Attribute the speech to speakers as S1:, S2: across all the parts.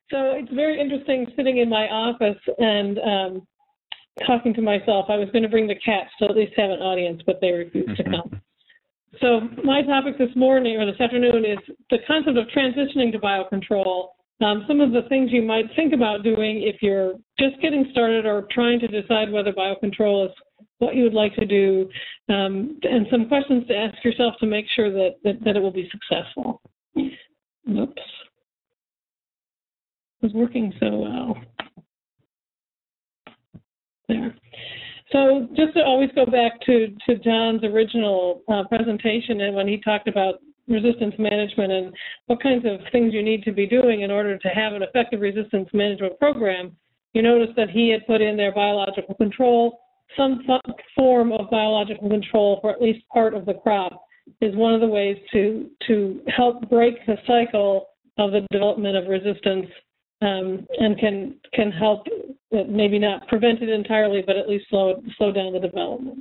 S1: So it's very interesting sitting in my office and talking to myself. I was going to bring the cats to at least have an audience, but they refused to come. So my topic this morning or this afternoon is the concept of transitioning to biocontrol. Some of the things you might think about doing if you're just getting started or trying to decide whether biocontrol is what you would like to do, and some questions to ask yourself to make sure that it will be successful. Oops. It was working so well. There. So just to always go back to John's original presentation and when he talked about resistance management and what kinds of things you need to be doing in order to have an effective resistance management program, you notice that he had put in there biological control. Some form of biological control for at least part of the crop is one of the ways to help break the cycle of the development of resistance and can help, maybe not prevent it entirely, but at least slow down the development.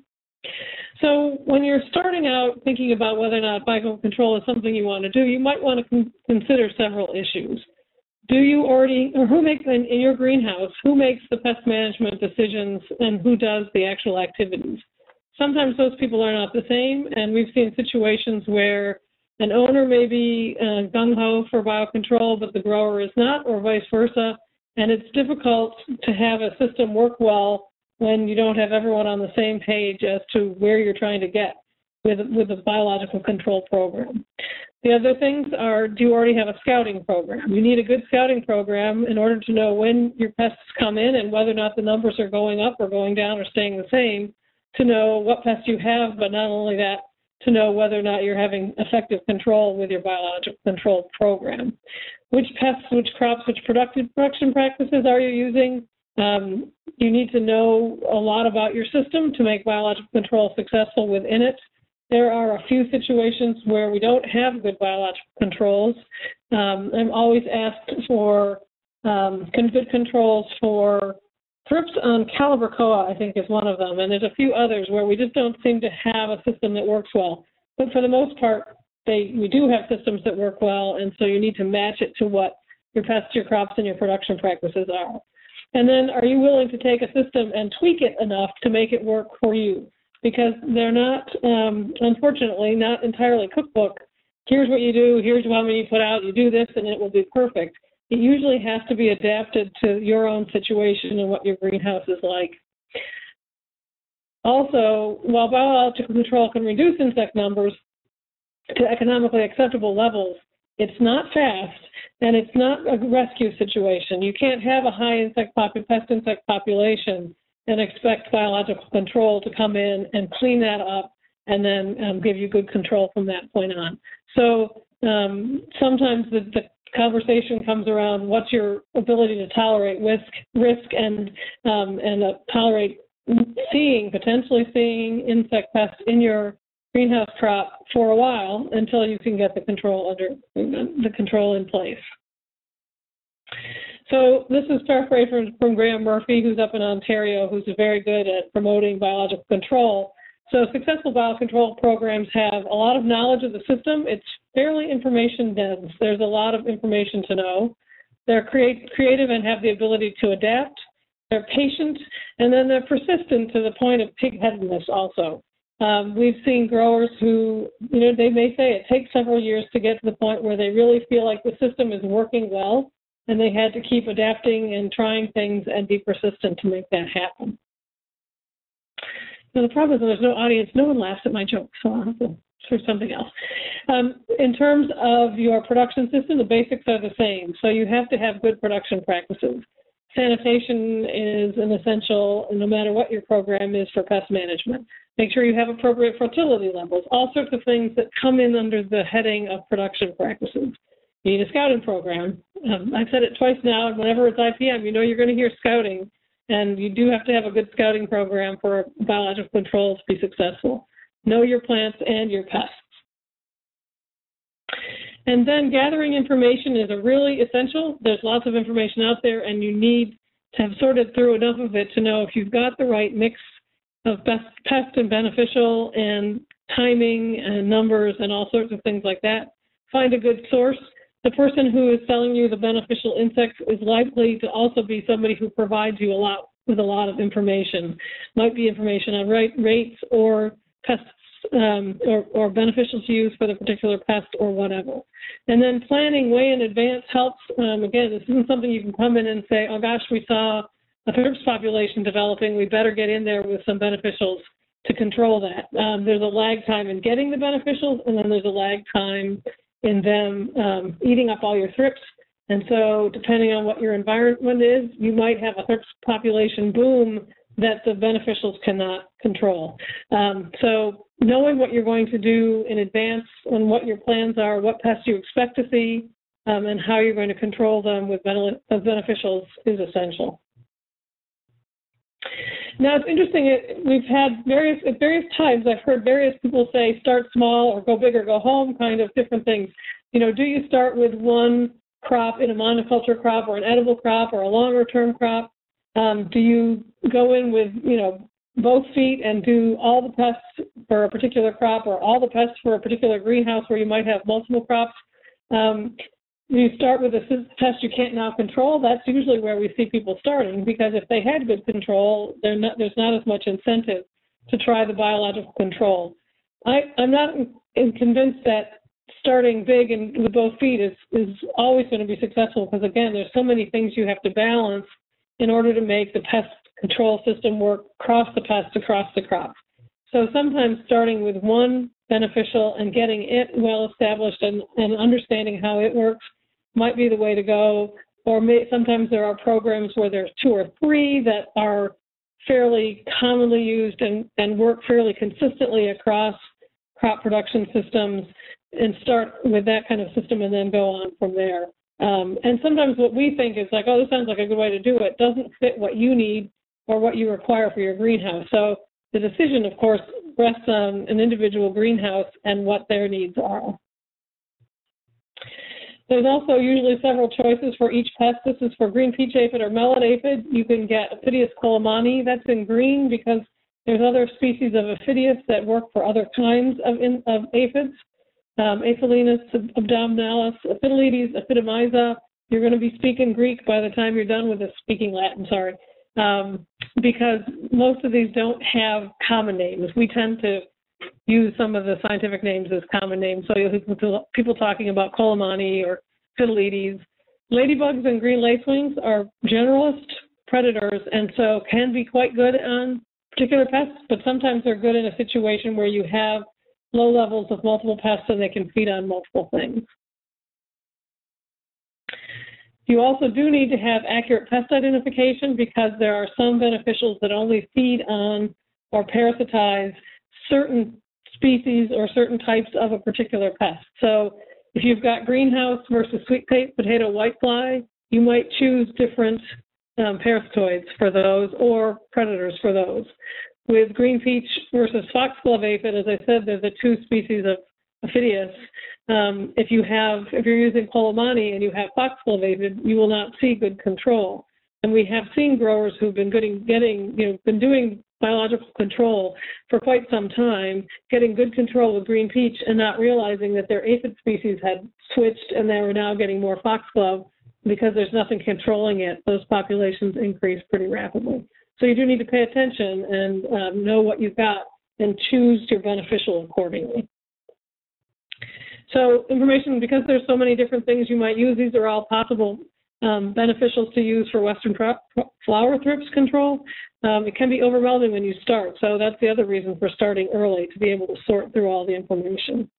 S1: So when you're starting out thinking about whether or not biocontrol is something you want to do, you might want to consider several issues. Do you already, or who makes, in your greenhouse, who makes the pest management decisions and who does the actual activities? Sometimes those people are not the same, and we've seen situations where an owner may be gung-ho for biocontrol, but the grower is not, or vice versa, and it's difficult to have a system work well when you don't have everyone on the same page as to where you're trying to get with a biological control program. The other things are, do you already have a scouting program? You need a good scouting program in order to know when your pests come in and whether or not the numbers are going up or going down or staying the same, to know what pests you have, but not only that, to know whether or not you're having effective control with your biological control program. Which pests, which crops, which production practices are you using? You need to know a lot about your system to make biological control successful within it. There are a few situations where we don't have good biological controls. I'm always asked for good controls for thrips on calibrachoa, I think is one of them, and there's a few others where we just don't seem to have a system that works well. But for the most part, we do have systems that work well, and so you need to match it to what your pests, your crops, and your production practices are. And then are you willing to take a system and tweak it enough to make it work for you? Because they're not, unfortunately, not entirely cookbook. Here's what you do, here's how many you put out, you do this, and it will be perfect. It usually has to be adapted to your own situation and what your greenhouse is like. Also, while biological control can reduce insect numbers to economically acceptable levels, it's not fast, and it's not a rescue situation. You can't have a high pest insect population and expect biological control to come in and clean that up and then give you good control from that point on. So sometimes the conversation comes around what's your ability to tolerate risk and tolerate potentially seeing insect pests in your greenhouse crop for a while until you can get the control in place. So this is paraphrased from Graham Murphy, who's up in Ontario, who's very good at promoting biological control. So successful biocontrol programs have a lot of knowledge of the system. It's fairly information dense. There's a lot of information to know. They're creative and have the ability to adapt. They're patient, and then they're persistent to the point of pig-headedness also. We've seen growers who, they may say it takes several years to get to the point where they really feel like the system is working well, and they had to keep adapting and trying things and be persistent to make that happen. Now, the problem is there's no audience. No one laughs at my jokes, so I'll have to say something else. In terms of your production system, the basics are the same. So you have to have good production practices. Sanitation is an essential, no matter what your program is for pest management. Make sure you have appropriate fertility levels, all sorts of things that come in under the heading of production practices. You need a scouting program. I've said it twice now, and whenever it's IPM, you're going to hear scouting, and you do have to have a good scouting program for biological control to be successful. Know your plants and your pests. And then gathering information is really essential. There's lots of information out there, and you need to have sorted through enough of it to know if you've got the right mix of pest and beneficial and timing and numbers and all sorts of things like that. Find a good source the person who is selling you the beneficial insects is likely to also be somebody who provides you with a lot of information. Might be information on rates or pests or beneficial to use for the particular pest or whatever. And then planning way in advance helps. Again, this isn't something you can come in and say, oh gosh, we saw a thrips population developing, we better get in there with some beneficials to control that. There's a lag time in getting the beneficials, and then there's a lag time in them eating up all your thrips. And so depending on what your environment is, you might have a thrips population boom that the beneficials cannot control. So knowing what you're going to do in advance and what your plans are, what pests you expect to see, and how you're going to control them with beneficials is essential. Now, it's interesting, we've had at various times, I've heard various people say start small or go big or go home, kind of different things. You know, do you start with one crop in a monoculture crop or an edible crop or a longer term crop? Do you go in with, you know, both feet and do all the pests for a particular crop or all the pests for a particular greenhouse where you might have multiple crops? You start with a pest you can't now control. That's usually where we see people starting, because if they had good control, there's not as much incentive to try the biological control. I'm not convinced that starting big and with both feet is always going to be successful, because again, there's so many things you have to balance in order to make the pest control system work across the pests, across the crop. So sometimes starting with one beneficial and getting it well established and understanding how it works might be the way to go. Or sometimes there are programs where there's 2 or 3 that are fairly commonly used and work fairly consistently across crop production systems, and start with that kind of system and then go on from there. And sometimes what we think is like, oh, this sounds like a good way to do it, doesn't fit what you need or what you require for your greenhouse. So the decision, of course, rests on an individual greenhouse and what their needs are. There's also usually several choices for each pest. This is for green peach aphid or melon aphid. You can get Aphidius colemani. That's in green because there's other species of Aphidius that work for other kinds of aphids. Aphelinus abdominalis, Aphidides, Aphidomyza. You're going to be speaking Greek by the time you're done with this, speaking Latin, sorry, because most of these don't have common names. We tend to use some of the scientific names as common names. So you'll hear people talking about colemani or Aphidides. Ladybugs and green lacewings are generalist predators, and so can be quite good on particular pests, but sometimes they're good in a situation where you have low levels of multiple pests and they can feed on multiple things. You also do need to have accurate pest identification, because there are some beneficials that only feed on or parasitize certain species or certain types of a particular pest. So if you've got greenhouse versus sweet potato whitefly, you might choose different parasitoids for those or predators for those. With green peach versus foxglove aphid, as I said, they're the 2 species of Aphidius. If you're using colemani and you have foxglove aphid, you will not see good control. And we have seen growers who've been been doing biological control for quite some time, getting good control with green peach and not realizing that their aphid species had switched and they were now getting more foxglove because there's nothing controlling it. Those populations increase pretty rapidly. So you do need to pay attention and know what you've got and choose your beneficial accordingly. So information, because there's so many different things you might use, these are all possible beneficials to use for Western flower thrips control. It can be overwhelming when you start, so that's the other reason for starting early, to be able to sort through all the information.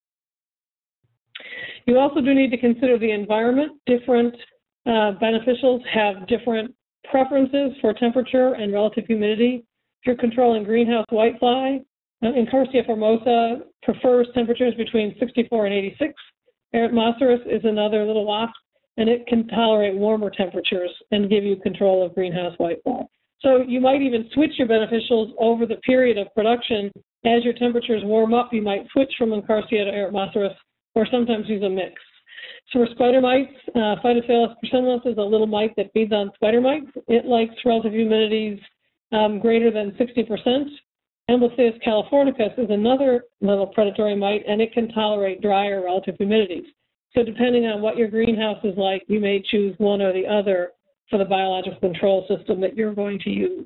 S1: You also do need to consider the environment. Different beneficials have different preferences for temperature and relative humidity. If you're controlling greenhouse whitefly, Incarcia formosa prefers temperatures between 64 and 86. Eretmoceras is another little wasp, and it can tolerate warmer temperatures and give you control of greenhouse whitefly. So you might even switch your beneficials over the period of production. As your temperatures warm up, you might switch from Incarcia to Eretmoceras, or sometimes use a mix. So for spider mites, Phytophilus persimilis is a little mite that feeds on spider mites. It likes relative humidities greater than 60%. Amblyphaeus californicus is another little predatory mite, and it can tolerate drier relative humidities. So depending on what your greenhouse is like, you may choose one or the other for the biological control system that you're going to use.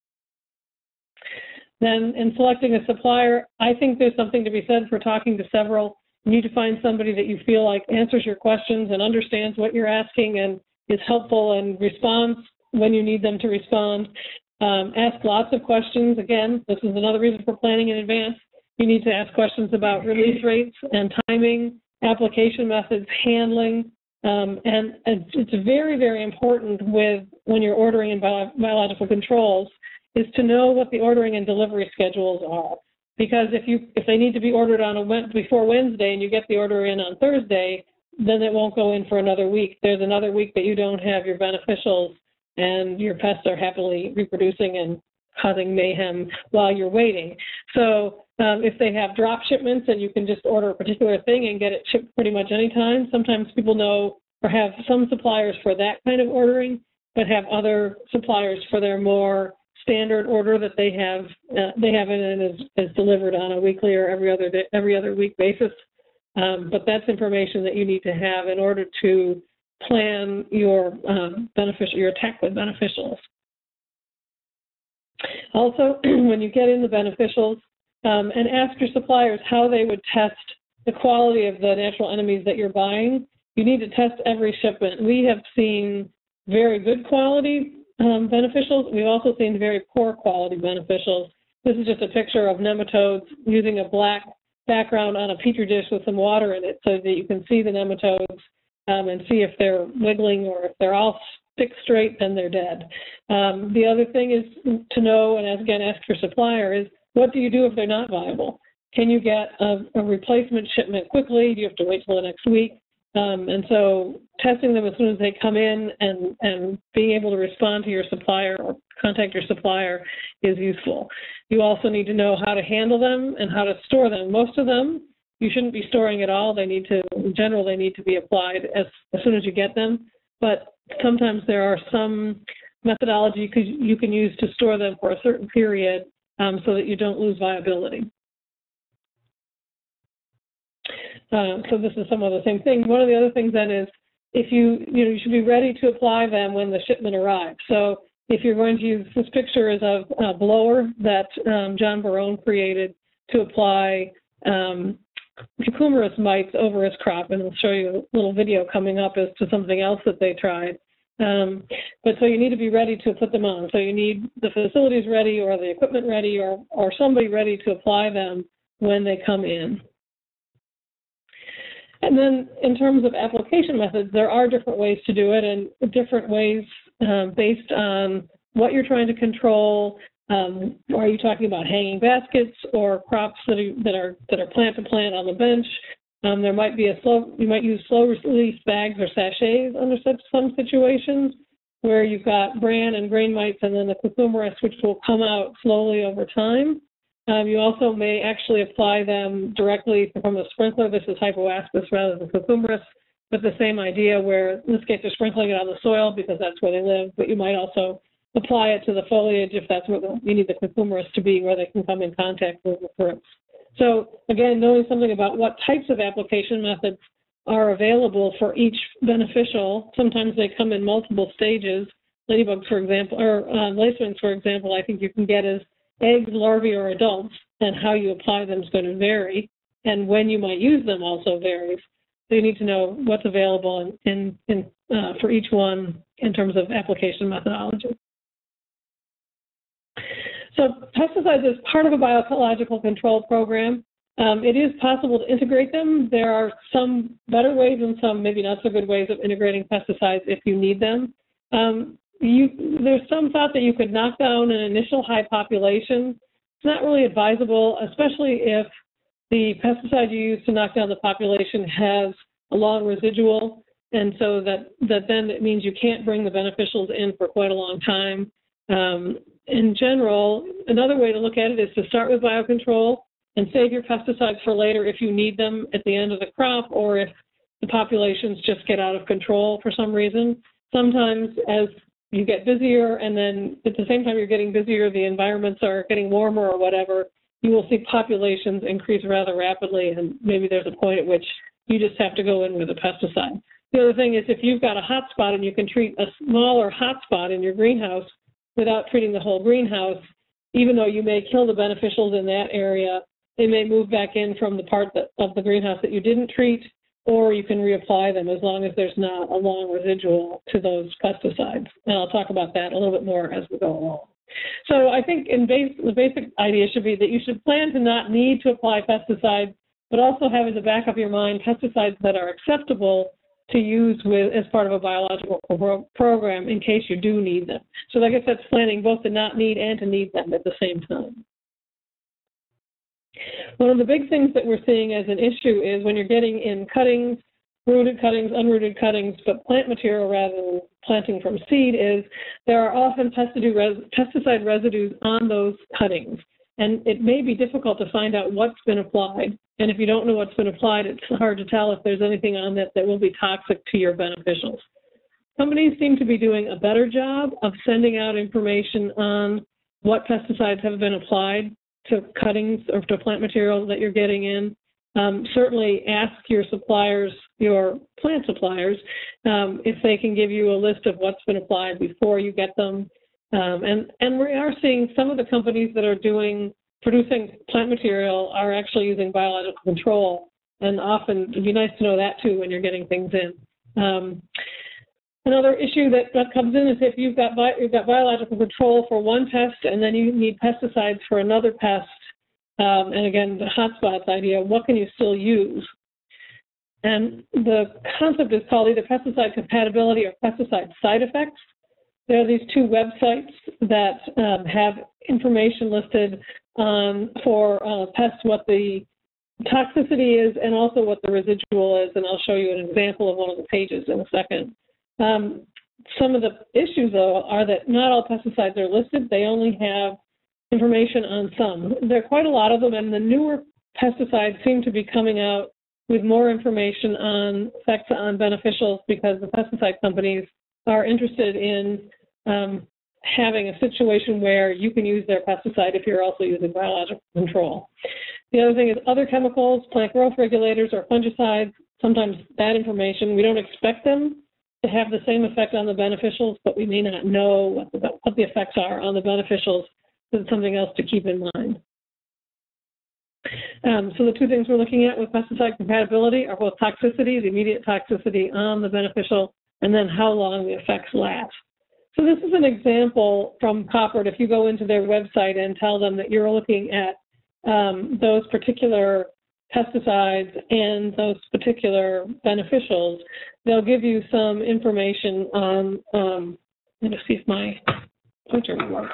S1: Then in selecting a supplier, I think there's something to be said for talking to several. You need to find somebody that you feel like answers your questions and understands what you're asking and is helpful and responds when you need them to respond. Ask lots of questions. Again, this is another reason for planning in advance. You need to ask questions about release rates and timing, application methods, handling, and it's very, very important when you're ordering in biological controls is to know what the ordering and delivery schedules are. Because if they need to be ordered before Wednesday and you get the order in on Thursday, then it won't go in for another week. There's another week that you don't have your beneficials and your pests are happily reproducing and causing mayhem while you're waiting. So if they have drop shipments and you can just order a particular thing and get it shipped pretty much anytime, sometimes people know or have some suppliers for that kind of ordering, but have other suppliers for their more standard order that they have it and is delivered on a weekly or every other week basis. But that's information that you need to have in order to plan your attack with beneficials. Also, when you get in the beneficials, and ask your suppliers how they would test the quality of the natural enemies that you're buying. You need to test every shipment. We have seen very good quality beneficials. We've also seen very poor quality beneficials. This is just a picture of nematodes using a black background on a petri dish with some water in it so that you can see the nematodes and see if they're wiggling, or if they're all stick straight, then they're dead. The other thing is to know, and again, ask your supplier, is what do you do if they're not viable? Can you get a replacement shipment quickly? Do you have to wait till the next week? And so testing them as soon as they come in and being able to respond to your supplier or contact your supplier is useful. You also need to know how to handle them and how to store them. Most of them, you shouldn't be storing at all. In general, they need to be applied as soon as you get them. But sometimes there are some methodology you can use to store them for a certain period so that you don't lose viability. So this is some of the same thing. One of the other things then is you should be ready to apply them when the shipment arrives. So if you're going to use, this picture is of a blower that John Barone created to apply cucumerous mites over his crop, and I'll show you a little video coming up as to something else that they tried. But so you need to be ready to put them on. So you need the facilities ready or the equipment ready or somebody ready to apply them when they come in. And then in terms of application methods, there are different ways to do it, and different ways based on what you're trying to control. Are you talking about hanging baskets or crops that are plant to plant on the bench? There might be you might use slow release bags or sachets under some situations where you've got bran and grain mites and then the cucumerous, which will come out slowly over time. You also may actually apply them directly from a sprinkler. This is hypoaspis rather than cucumerous, but the same idea where in this case they're sprinkling it on the soil because that's where they live, but you might also apply it to the foliage if that's what you need the cucumerous to be, where they can come in contact with the fruits. So again, knowing something about what types of application methods are available for each beneficial. Sometimes they come in multiple stages. Ladybugs, for example, or lacewings, for example, I think you can get as eggs, larvae, or adults, and how you apply them is going to vary, and when you might use them also varies. So you need to know what's available for each one in terms of application methodology. So pesticides is part of a biological control program. It is possible to integrate them. There are some better ways and some maybe not so good ways of integrating pesticides if you need them. There's some thought that you could knock down an initial high population. It's not really advisable, especially if the pesticide you use to knock down the population has a long residual, and so that then it means you can't bring the beneficials in for quite a long time. In general, another way to look at it is to start with biocontrol and save your pesticides for later if you need them at the end of the crop or if the populations just get out of control for some reason. Sometimes as you get busier and then at the same time you're getting busier, the environments are getting warmer or whatever, you will see populations increase rather rapidly, and maybe there's a point at which You just have to go in with a pesticide. The other thing is if you've got a hot spot and you can treat a smaller hot spot in your greenhouse without treating the whole greenhouse, even though you may kill the beneficials in that area, they may move back in from the part of the greenhouse that you didn't treat, or you can reapply them as long as there's not a long residual to those pesticides. And I'll talk about that a little bit more as we go along. So I think the basic idea should be that you should plan to not need to apply pesticides, but also have in the back of your mind pesticides that are acceptable to use as part of a biological program in case you do need them. So I guess that's planning both to not need and to need them at the same time. One of the big things that we're seeing as an issue is when you're getting in cuttings, rooted cuttings, unrooted cuttings, but plant material rather than planting from seed, is there are often pesticide residues on those cuttings. And it may be difficult to find out what's been applied. And if you don't know what's been applied, it's hard to tell if there's anything on that that will be toxic to your beneficials. Companies seem to be doing a better job of sending out information on what pesticides have been applied to cuttings or to plant materials that you're getting in. Certainly ask your suppliers, your plant suppliers, if they can give you a list of what's been applied before you get them. And we are seeing some of the companies that are producing plant material are actually using biological control, and often it'd be nice to know that too when you're getting things in. Another issue that comes in is if you've got biological control for one pest and then you need pesticides for another pest, and again, the hotspots idea, what can you still use? And the concept is called either pesticide compatibility or pesticide side effects. There are these two websites that have information listed for pests, what the toxicity is and also what the residual is, and I'll show you an example of one of the pages in a second. Some of the issues, though, are that not all pesticides are listed. They only have information on some. There are quite a lot of them, and the newer pesticides seem to be coming out with more information on effects on beneficials because the pesticide companies are interested in having a situation where you can use their pesticide if you're also using biological control. The other thing is other chemicals, plant growth regulators or fungicides, sometimes that information, we don't expect them to have the same effect on the beneficials, but we may not know what the effects are on the beneficials. So it's something else to keep in mind. So the two things we're looking at with pesticide compatibility are both toxicity, the immediate toxicity on the beneficial, and then how long the effects last. So this is an example from Coppert. If you go into their website and tell them that you're looking at those particular pesticides and those particular beneficials, they'll give you some information on, let me see if my pointer will work,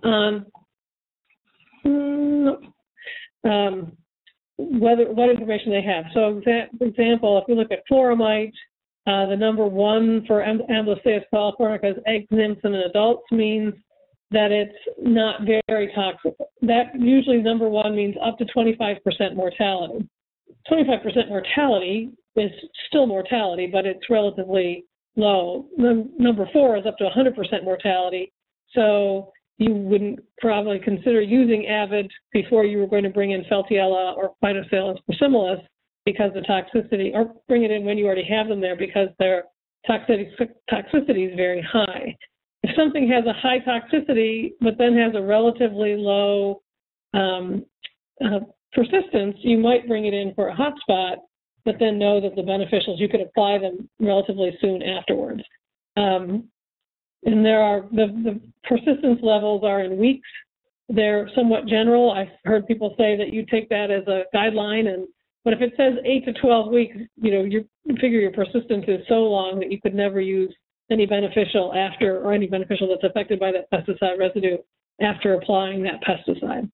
S1: what information they have. So for example, if you look at chloramite, the number one for Amblyopsis californicus, eggs, nymphs, and adults means that it's not very toxic. That usually number one means up to 25% mortality. 25% mortality is still mortality, but it's relatively low. Number four is up to 100% mortality. So you wouldn't probably consider using Avid before you were going to bring in Feltiella or Phytosalus persimilis because the toxicity, or bring it in when you already have them there because their toxicity is very high. If something has a high toxicity but then has a relatively low persistence, you might bring it in for a hot spot, but then know that the beneficials, you could apply them relatively soon afterwards. And there are, the persistence levels are in weeks. They're somewhat general. I've heard people say that you take that as a guideline, but if it says 8 to 12 weeks, you figure your persistence is so long that you could never use any beneficial after, or any beneficial that's affected by that pesticide residue after applying that pesticide.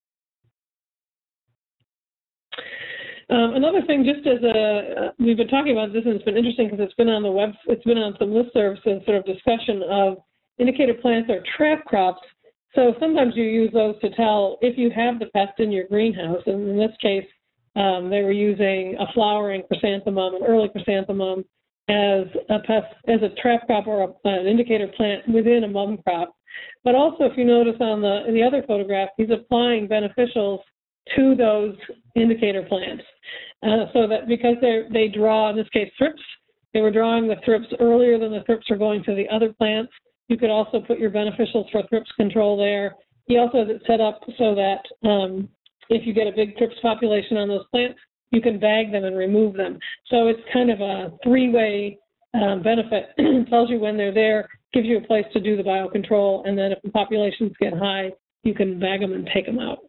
S1: Another thing, just as we've been talking about this, and it's been interesting because it's been on the web, it's been on some listservs and sort of discussion of indicator plants or trap crops. So sometimes you use those to tell if you have the pest in your greenhouse. And in this case, they were using a flowering chrysanthemum, an early chrysanthemum, as a pest, as a trap crop or an indicator plant within a mum crop. But also, if you notice in the other photograph, he's applying beneficials to those indicator plants. so that because they draw, in this case, thrips, they were drawing the thrips earlier than the thrips are going to the other plants. You could also put your beneficials for thrips control there. He also has it set up so that if you get a big thrips population on those plants, you can bag them and remove them. So it's kind of a three-way benefit. It tells you when they're there, gives you a place to do the biocontrol, and then if the populations get high, you can bag them and take them out.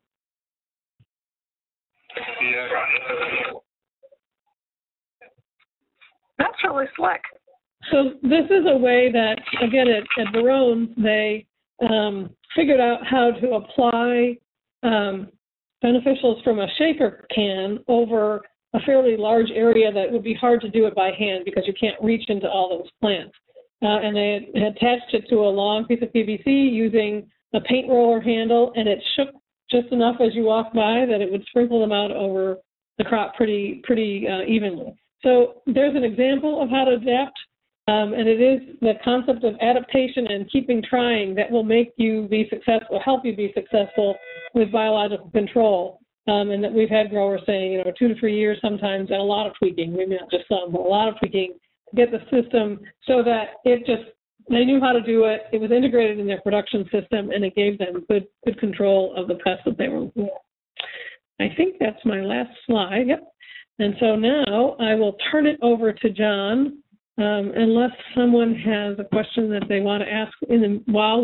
S2: That's really slick.
S1: So this is a way that, again, at Barone, they figured out how to apply beneficials from a shaker can over a fairly large area that would be hard to do it by hand because you can't reach into all those plants. And they had attached it to a long piece of PVC using a paint roller handle, and it shook just enough as you walked by that it would sprinkle them out over the crop pretty evenly. So there's an example of how to adapt, and it is the concept of adaptation and keeping trying that will make you be successful, help you be successful with biological control. And that we've had growers saying, 2 to 3 years sometimes, and a lot of tweaking, maybe not just some, but a lot of tweaking to get the system so that they knew how to do it. It was integrated in their production system, and it gave them good control of the pests that they were looking at. I think that's my last slide. Yep. And so now I will turn it over to John, unless someone has a question that they want to ask while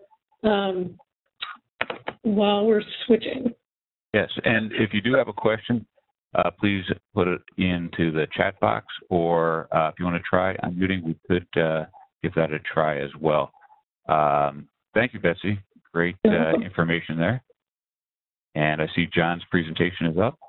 S1: we're switching.
S3: Yes, and if you do have a question, please put it into the chat box, or if you want to try unmuting, we could give that a try as well. Thank you, Betsy. Great information there. And I see John's presentation is up.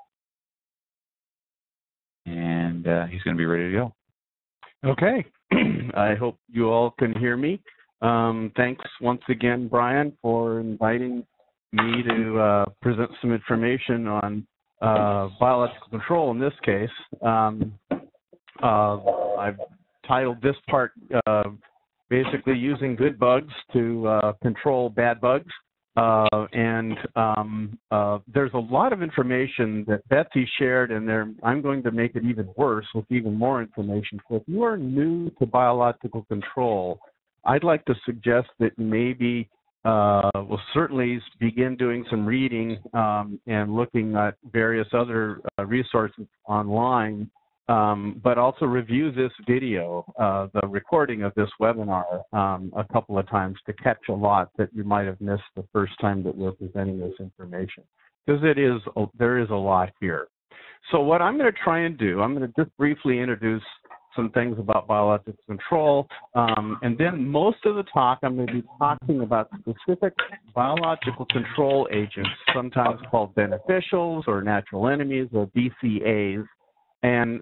S3: And he's going to be ready to go.
S4: Okay. I hope you all can hear me. Thanks once again, Brian, for inviting me to present some information on biological control in this case. I've titled this part basically using good bugs to control bad bugs. There's a lot of information that Betsy shared, and I'm going to make it even worse with even more information. So if you are new to biological control, I'd like to suggest that maybe we'll certainly begin doing some reading and looking at various other resources online, but also review this video, the recording of this webinar a couple of times to catch a lot that you might have missed the first time that we're presenting this information, because there is a lot here. So what I'm going to try and do, I'm going to just briefly introduce some things about biological control, and then most of the talk I'm going to be talking about specific biological control agents, sometimes called beneficials or natural enemies or BCAs, and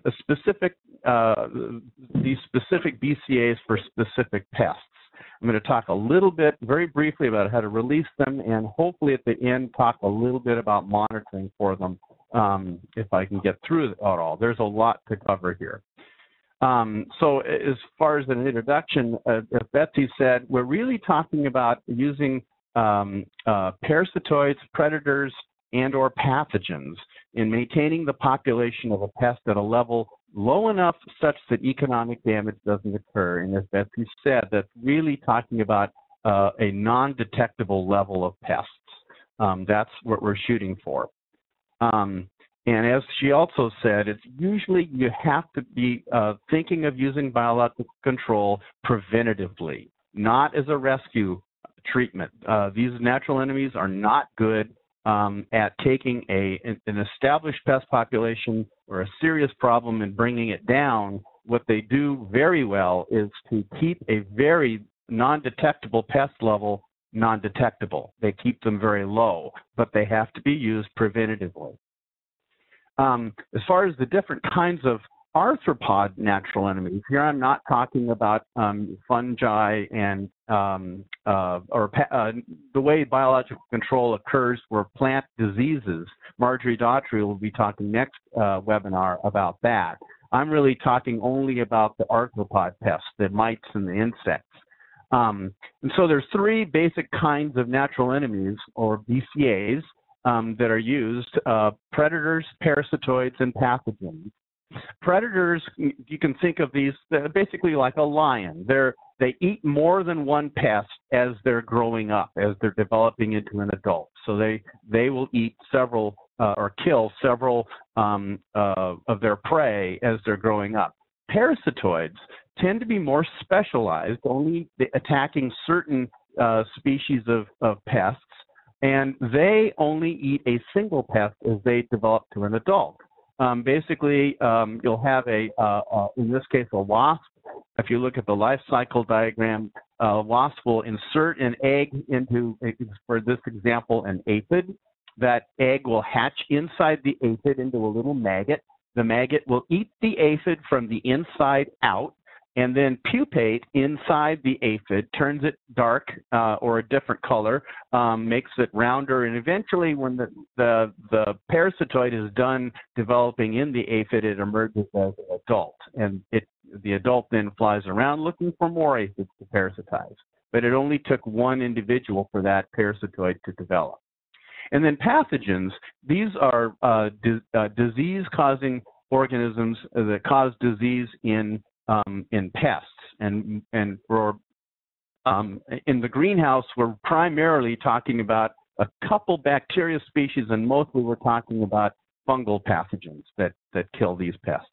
S4: these specific BCAs for specific pests. I'm going to talk a little bit, very briefly, about how to release them, and hopefully at the end talk a little bit about monitoring for them, if I can get through it all. There's a lot to cover here. So as far as an introduction, as Betsy said, we're really talking about using parasitoids, predators, and or pathogens in maintaining the population of a pest at a level low enough such that economic damage doesn't occur. And as Betsy said, that's really talking about a non-detectable level of pests. That's what we're shooting for. And as she also said, it's usually you have to be thinking of using biological control preventatively, not as a rescue treatment. These natural enemies are not good at taking an established pest population or a serious problem and bringing it down. What they do very well is to keep a very non-detectable pest level non-detectable. They keep them very low, but they have to be used preventatively. As far as the different kinds of arthropod natural enemies, here I'm not talking about fungi and the way biological control occurs for plant diseases. Marjorie Daughtry will be talking next webinar about that. I'm really talking only about the arthropod pests, the mites and the insects. And so there's three basic kinds of natural enemies, or BCAs. that are used, predators, parasitoids, and pathogens. Predators, you can think of these basically like a lion. They eat more than one pest as they're growing up, as they're developing into an adult. So they will eat several or kill several of their prey as they're growing up. Parasitoids tend to be more specialized, only attacking certain species of pests, and they only eat a single pest as they develop to an adult. Basically, you'll have in this case, a wasp. If you look at the life cycle diagram, a wasp will insert an egg into, for this example, an aphid. That egg will hatch inside the aphid into a little maggot. The maggot will eat the aphid from the inside out and then pupate inside the aphid, turns it dark or a different color, makes it rounder, and eventually when the parasitoid is done developing in the aphid, it emerges as an adult. And the adult then flies around looking for more aphids to parasitize. But it only took one individual for that parasitoid to develop. And then pathogens, these are disease-causing organisms that cause disease in pests. And for in the greenhouse, we're primarily talking about a couple bacteria species, and mostly we're talking about fungal pathogens that kill these pests.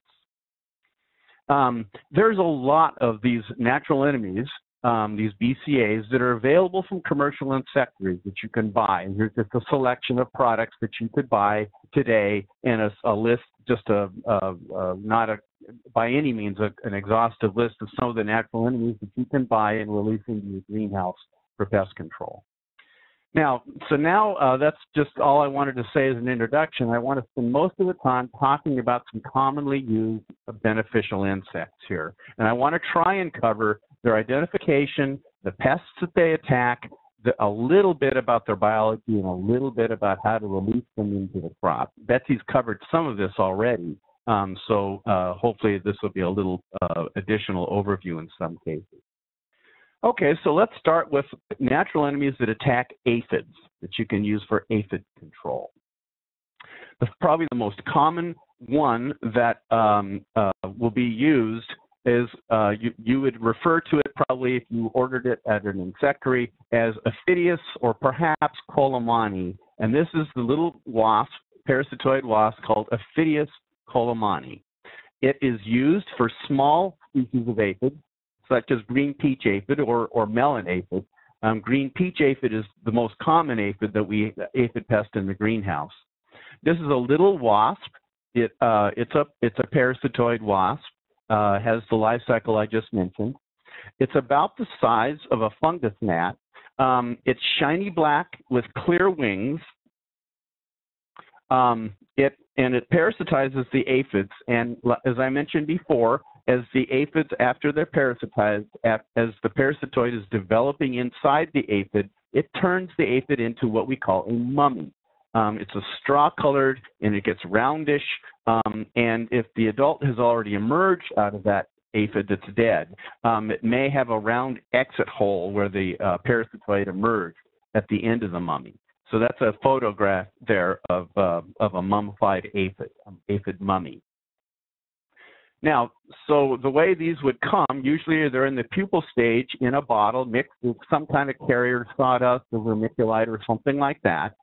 S4: There's a lot of these natural enemies, these BCAs, that are available from commercial insectaries that you can buy. And here's just a selection of products that you could buy today, and a list, just not by any means an exhaustive list of some of the natural enemies that you can buy and release into your greenhouse for pest control. Now, that's just all I wanted to say as an introduction. I want to spend most of the time talking about some commonly used beneficial insects here. And I want to try and cover their identification, the pests that they attack, a little bit about their biology, and a little bit about how to release them into the crop. Betsy's covered some of this already, so hopefully this will be a little additional overview in some cases. Okay, so let's start with natural enemies that attack aphids that you can use for aphid control. Probably the most common one that will be used is you would refer to it probably if you ordered it at an insectary as Aphidius or perhaps Colemanni. And this is the little wasp, parasitoid wasp called Aphidius colemanni. It is used for small species of aphids, such as green peach aphid or melon aphid. Green peach aphid is the most common aphid aphid pest in the greenhouse. This is a little wasp. It's a parasitoid wasp. Has the life cycle I just mentioned. It's about the size of a fungus gnat. It's shiny black with clear wings. It parasitizes the aphids. And as I mentioned before, as the aphids, after they're parasitized, as the parasitoid is developing inside the aphid, it turns the aphid into what we call a mummy. It's a straw-colored, and it gets roundish. And if the adult has already emerged out of that aphid that's dead, it may have a round exit hole where the parasitoid emerged at the end of the mummy. So that's a photograph there of a mummified aphid mummy. Now, so the way these would come, usually they're in the pupal stage in a bottle mixed with some kind of carrier, sawdust or vermiculite or something like that.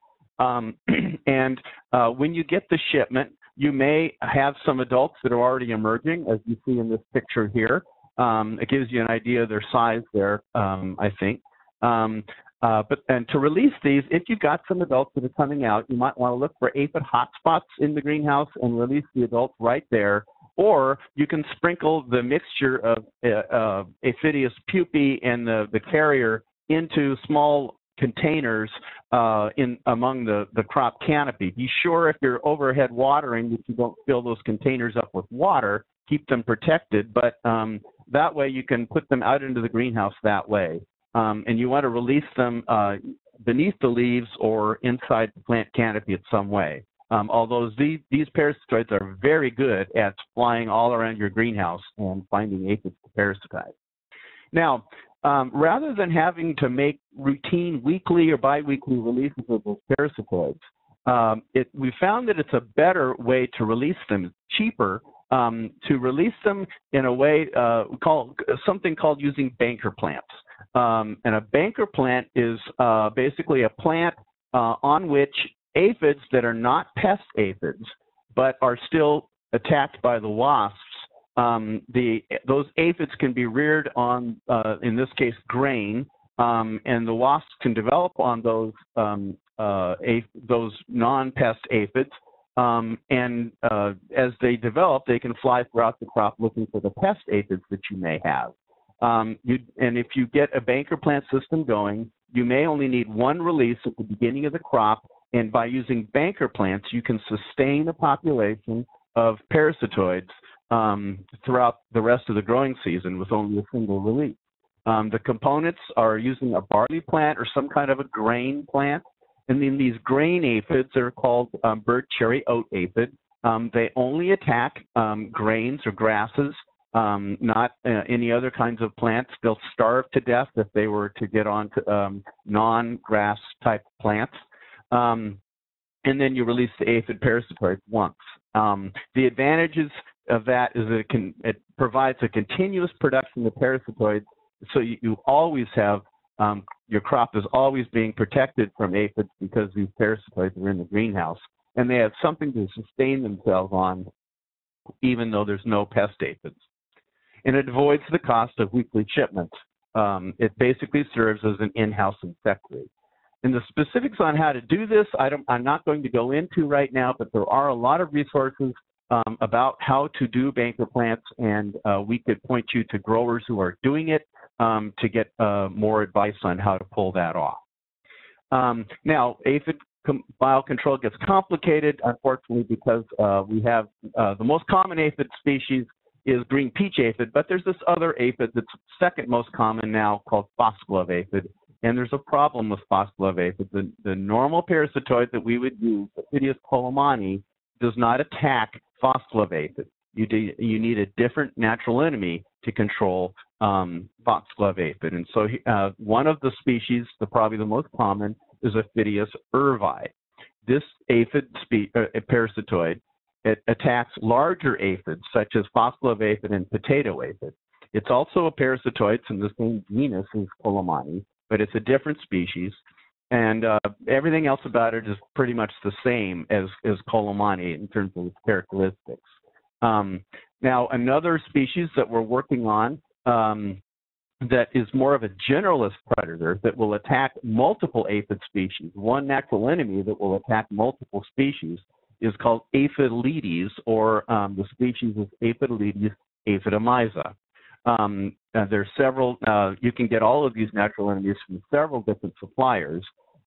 S4: When you get the shipment, you may have some adults that are already emerging, as you see in this picture here. It gives you an idea of their size there, I think. And to release these, if you've got some adults that are coming out, you might want to look for aphid hotspots in the greenhouse and release the adults right there. Or you can sprinkle the mixture of Aphidius pupae and the carrier into small containers among the crop canopy. Be sure if you're overhead watering that you don't fill those containers up with water. Keep them protected, but that way you can put them out into the greenhouse that way. And you want to release them beneath the leaves or inside the plant canopy in some way. Although these parasitoids are very good at flying all around your greenhouse and finding aphids to parasitize. Now, rather than having to make routine weekly or biweekly releases of those parasitoids, we found that it's a better way to release them, cheaper, to release them in a way something called using banker plants. And a banker plant is basically a plant on which aphids that are not pest aphids but are still attacked by the wasps, those aphids can be reared on, in this case, grain, and the wasps can develop on those non-pest aphids, and as they develop, they can fly throughout the crop looking for the pest aphids that you may have. And if you get a banker plant system going, you may only need one release at the beginning of the crop, and by using banker plants, you can sustain a population of parasitoids throughout the rest of the growing season with only a single release. The components are using a barley plant or some kind of a grain plant, and then these grain aphids are called bird cherry oat aphid. They only attack grains or grasses, not any other kinds of plants. They'll starve to death if they were to get onto non-grass type plants. And then you release the aphid parasitoids once. The advantages of that is that it provides a continuous production of parasitoids, so you always have, your crop is always being protected from aphids because these parasitoids are in the greenhouse, and they have something to sustain themselves on even though there's no pest aphids. And it avoids the cost of weekly shipments. It basically serves as an in-house insectary. And the specifics on how to do this, I'm not going to go into right now, but there are a lot of resources about how to do banker plants, and we could point you to growers who are doing it to get more advice on how to pull that off. Now, aphid biocontrol gets complicated, unfortunately, because we have the most common aphid species is green peach aphid, but there's this other aphid that's second most common now called foxglove aphid. And there's a problem with foxglove aphid. The normal parasitoid that we would use, Aphidius colomani, does not attack foxglove aphid. You need a different natural enemy to control foxglove aphid. And so one of the species, probably the most common, is Aphidius urvi. This aphid parasitoid, it attacks larger aphids such as foxglove aphid and potato aphid. It's also a parasitoid in the same genus as colomani, but it's a different species, and everything else about it is pretty much the same as colomani in terms of its characteristics. Now, another species that we're working on that is more of a generalist predator that will attack multiple aphid species, one natural enemy that will attack multiple species, is called Aphidoletes, or the species is Aphidoletes aphidomyza. There's several, you can get all of these natural enemies from several different suppliers.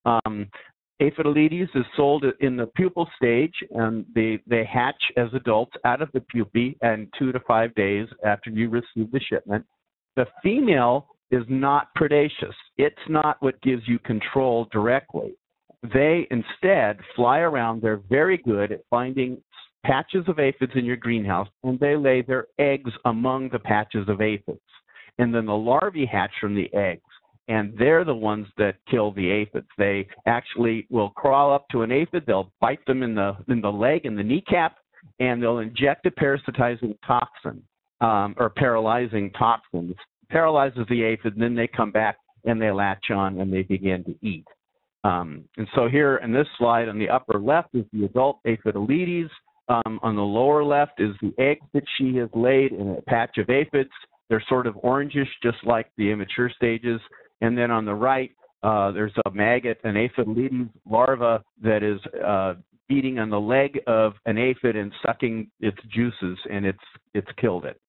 S4: Aphidoletes is sold in the pupal stage, and they hatch as adults out of the pupae in 2 to 5 days after you receive the shipment. The female is not predaceous. It's not what gives you control directly. They instead fly around. They're very good at finding patches of aphids in your greenhouse, and they lay their eggs among the patches of aphids. And then the larvae hatch from the eggs, and they're the ones that kill the aphids. They actually will crawl up to an aphid, they'll bite them in the leg, in the kneecap, and they'll inject a parasitizing toxin, or paralyzing toxin. Paralyzes the aphid, and then they come back and they latch on and they begin to eat. And so here in this slide on the upper left is the adult Aphidoletes. On the lower left is the eggs that she has laid in a patch of aphids. They're sort of orangish, just like the immature stages. And then on the right, there's a maggot, an Aphidoletes larva that is feeding on the leg of an aphid and sucking its juices, and it's killed it.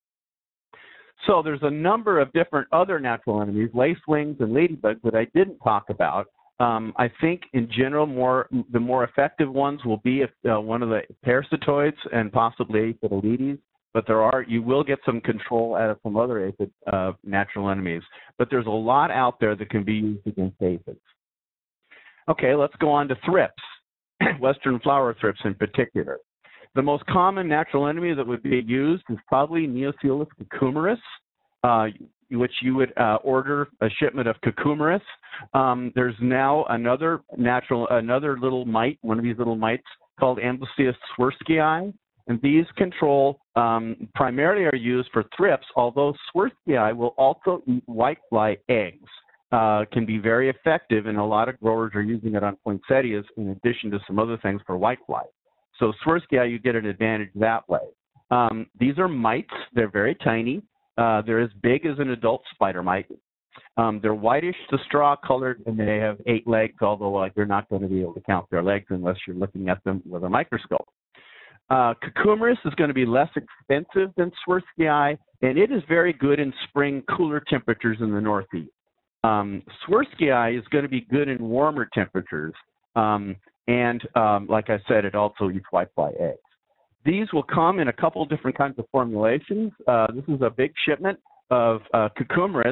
S4: So there's a number of different other natural enemies, lacewings and ladybugs, that I didn't talk about. I think in general, the more effective ones will be one of the parasitoids and possibly Aphidoletes, but you will get some control out of some other aphid natural enemies. But there's a lot out there that can be used against aphids. Okay, let's go on to thrips, western flower thrips in particular. The most common natural enemy that would be used is probably Neoselus cucumeris. which you would order a shipment of cucumeris. There's now another little mite, one of these little mites called Amblystia swerskii, and these control primarily are used for thrips, although swerskii will also eat whitefly eggs. Can be very effective, and a lot of growers are using it on poinsettias in addition to some other things for whitefly. So swerskii, you get an advantage that way. These are mites. They're very tiny. They're as big as an adult spider mite. They're whitish to straw colored, and they have 8 legs, although you're not going to be able to count their legs unless you're looking at them with a microscope. Cucumeris is going to be less expensive than swerskii, and it is very good in spring cooler temperatures in the Northeast. Swerskii is going to be good in warmer temperatures, and like I said, it also eats whitefly eggs. These will come in a couple different kinds of formulations. This is a big shipment of cucumeris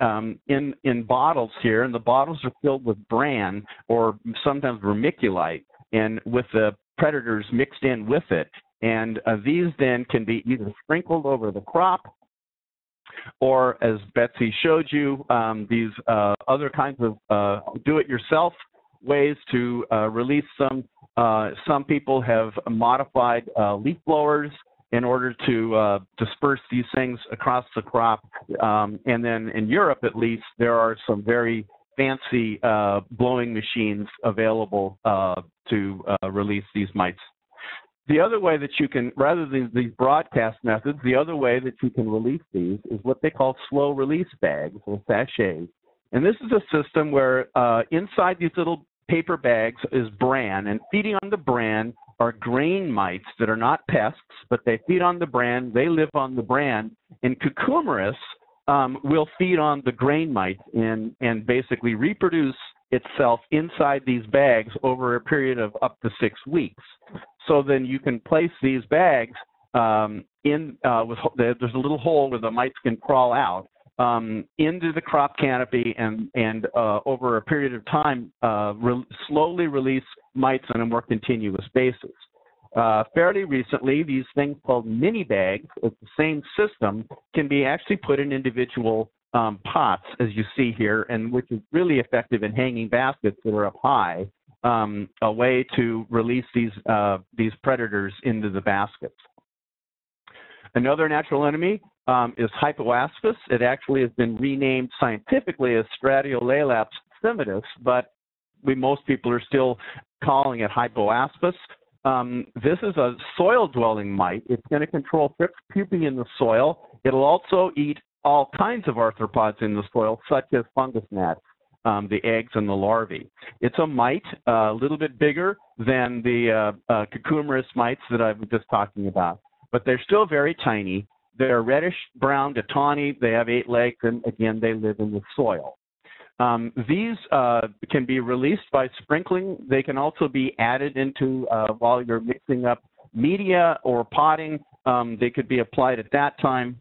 S4: in bottles here, and the bottles are filled with bran or sometimes vermiculite, and with the predators mixed in with it. And these then can be either sprinkled over the crop, or as Betsy showed you, these other kinds of do-it-yourself ways to release some. Some people have modified leaf blowers in order to disperse these things across the crop. And then in Europe, at least, there are some very fancy blowing machines available to release these mites. The other way that you can, rather than these broadcast methods, the other way that you can release these is what they call slow release bags or sachets. And this is a system where inside these little paper bags is bran, and feeding on the bran are grain mites that are not pests, but they feed on the bran, they live on the bran, and cucumeris will feed on the grain mites and basically reproduce itself inside these bags over a period of up to 6 weeks. So then you can place these bags there's a little hole where the mites can crawl out into the crop canopy and over a period of time slowly release mites on a more continuous basis. Fairly recently, these things called mini bags with the same system can be actually put in individual pots, as you see here, and which is really effective in hanging baskets that are up high, a way to release these predators into the baskets. Another natural enemy is hypoaspis. It actually has been renamed scientifically as Stratiolaelaps simitus, but most people are still calling it hypoaspis. This is a soil-dwelling mite. It's going to control thrips pupae in the soil. It'll also eat all kinds of arthropods in the soil, such as fungus gnats, the eggs and the larvae. It's a mite, a little bit bigger than the cucumeris mites that I was just talking about, but they're still very tiny. They're reddish brown to tawny. They have 8 legs, and again, they live in the soil. These can be released by sprinkling. They can also be added into while you're mixing up media or potting. They could be applied at that time.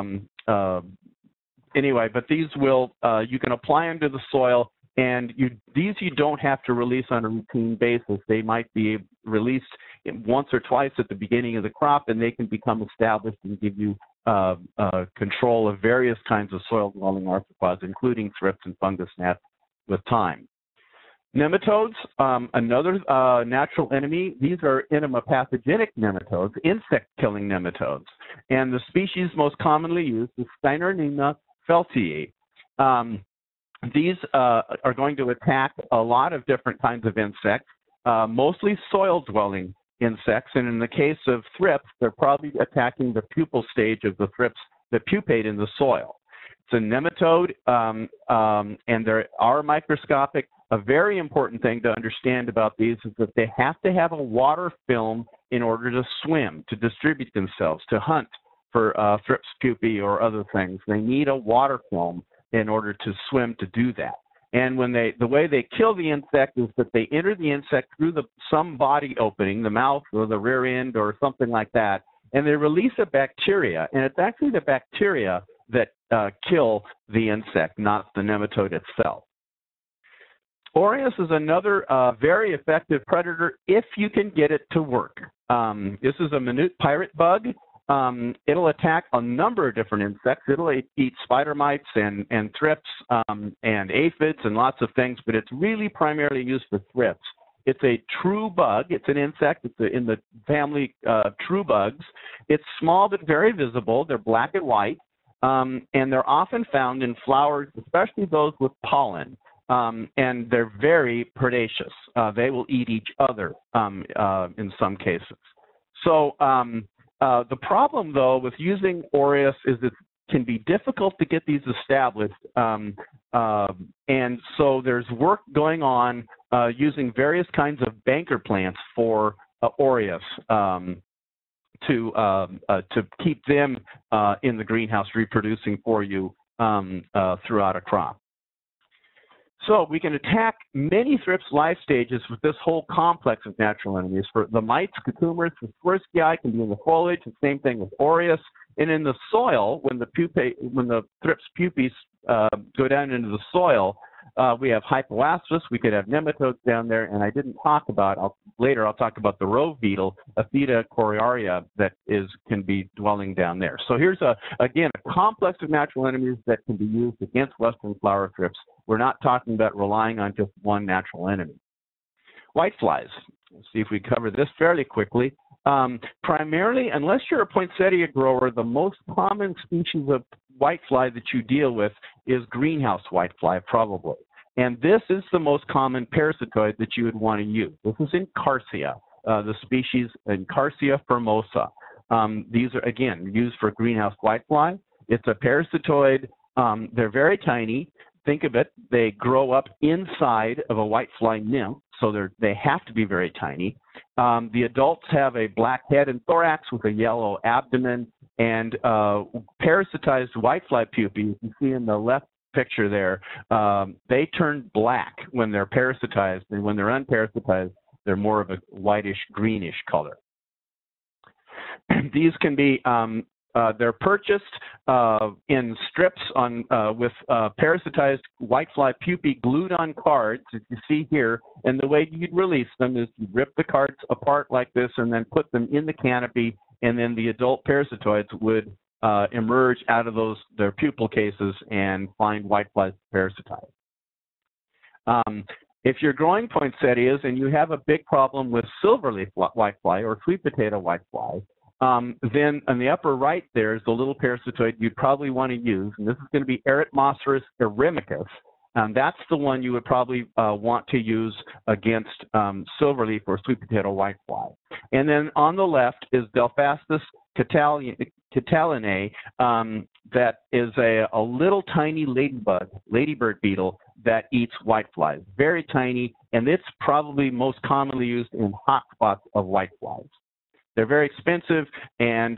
S4: Anyway, but these will, you can apply them to the soil, and these you don't have to release on a routine basis. They might be released once or twice at the beginning of the crop, and they can become established and give you control of various kinds of soil-dwelling arthropods, including thrips and fungus gnats with time. Nematodes, another natural enemy. These are entomopathogenic nematodes, insect-killing nematodes. And the species most commonly used is Steinernema feltii. These are going to attack a lot of different kinds of insects, mostly soil-dwelling insects, and in the case of thrips, they're probably attacking the pupal stage of the thrips that pupate in the soil. It's a nematode, and they are microscopic. A very important thing to understand about these is that they have to have a water film in order to swim, to distribute themselves, to hunt for thrips pupae or other things. They need a water film in order to swim to do that. And when the way they kill the insect is that they enter the insect through some body opening, the mouth or the rear end or something like that, and they release a bacteria. And it's actually the bacteria that kill the insect, not the nematode itself. Aureus is another very effective predator if you can get it to work. This is a minute pirate bug. it'll attack a number of different insects. It'll eat spider mites and thrips and aphids and lots of things, but it's really primarily used for thrips. It's a true bug. It's an insect. It's in the family true bugs. It's small but very visible. They're black and white, and they're often found in flowers, especially those with pollen. And they're very predacious. They will eat each other in some cases. So the problem, though, with using aureus is it can be difficult to get these established. And so there's work going on using various kinds of banker plants for aureus to keep them in the greenhouse reproducing for you throughout a crop. So we can attack many thrips life stages with this whole complex of natural enemies. For the mites, cucumbers, the Swirsky can be in the foliage, the same thing with aureus. And in the soil, when the thrips pupae go down into the soil, we have hypoaspis, we could have nematodes down there, and I didn't talk about, later I'll talk about the rove beetle, Aphida coriaria, that can be dwelling down there. So here's, again, a complex of natural enemies that can be used against western flower thrips. We're not talking about relying on just one natural enemy. Whiteflies. Let's see if we cover this fairly quickly. Primarily, unless you're a poinsettia grower, the most common species of whitefly that you deal with is greenhouse whitefly, probably. And this is the most common parasitoid that you would want to use. This is Incarcia, the species Incarcia formosa. These are, again, used for greenhouse whitefly. It's a parasitoid. They're very tiny. Think of it, they grow up inside of a whitefly nymph, so they have to be very tiny. The adults have a black head and thorax with a yellow abdomen, and parasitized whitefly pupae, you can see in the left picture there, they turn black when they're parasitized, and when they're unparasitized, they're more of a whitish, greenish color. These can be they're purchased in strips with parasitized whitefly pupae glued on cards, as you see here. And the way you'd release them is you rip the cards apart like this and then put them in the canopy, and then the adult parasitoids would emerge out of their pupal cases and find whiteflies to parasitize. If you're growing poinsettias and you have a big problem with silverleaf whitefly or sweet potato whitefly, then on the upper right there is the little parasitoid you'd probably want to use, and this is going to be Eretmosferus eremicus. That's the one you would probably want to use against silverleaf or sweet potato whitefly. And then on the left is Delphastus catalinae, that is a little tiny ladybird beetle that eats whiteflies. Very tiny, and it's probably most commonly used in hotspots of whiteflies. They're very expensive and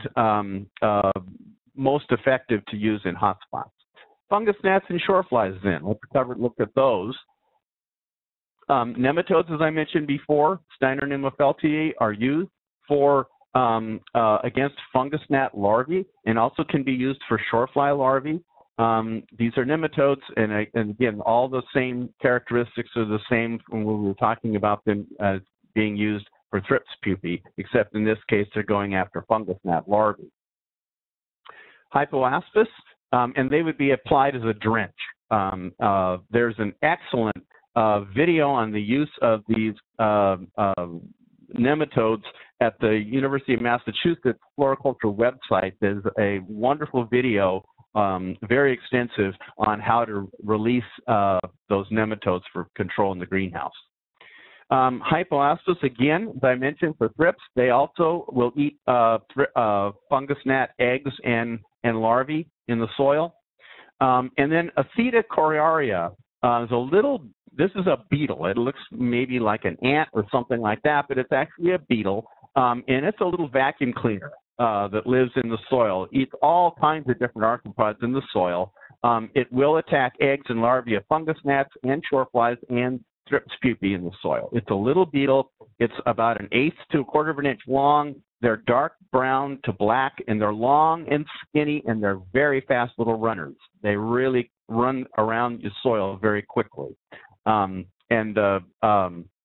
S4: most effective to use in hotspots. Fungus gnats and shoreflies then. Let's look at those. Nematodes, as I mentioned before, Steiner Pneumofeltiae, are used for against fungus gnat larvae and also can be used for shorefly larvae. These are nematodes, and again, all the same characteristics are the same when we were talking about them as being used for thrips pupae, except in this case they're going after fungus gnat larvae. Hypoaspis, and they would be applied as a drench. There's an excellent video on the use of these nematodes at the University of Massachusetts Floriculture website. There's a wonderful video, very extensive, on how to release those nematodes for control in the greenhouse. Hypoaspis, again, as I mentioned, for thrips, they also will eat fungus gnat eggs and larvae in the soil. And then Aphida coriaria is this is a beetle. It looks maybe like an ant or something like that, but it's actually a beetle. And it's a little vacuum cleaner that lives in the soil. Eats all kinds of different arthropods in the soil. It will attack eggs and larvae of fungus gnats and shoreflies and thrips pupae in the soil. It's a little beetle. It's about 1/8 to 1/4 of an inch long. They're dark brown to black, and they're long and skinny, and they're very fast little runners. They really run around the soil very quickly.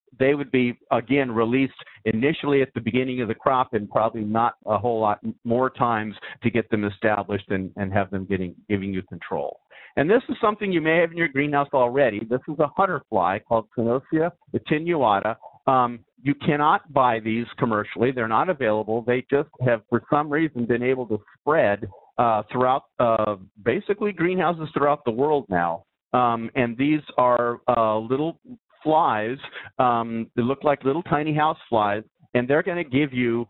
S4: they would be, again, released initially at the beginning of the crop and probably not a whole lot more times to get them established and have them giving you control. And this is something you may have in your greenhouse already. This is a hunter fly called Canosia attenuata. You cannot buy these commercially. They're not available. They just have, for some reason, been able to spread throughout basically greenhouses throughout the world now. And these are little flies. They look like little tiny house flies, and they're going to give you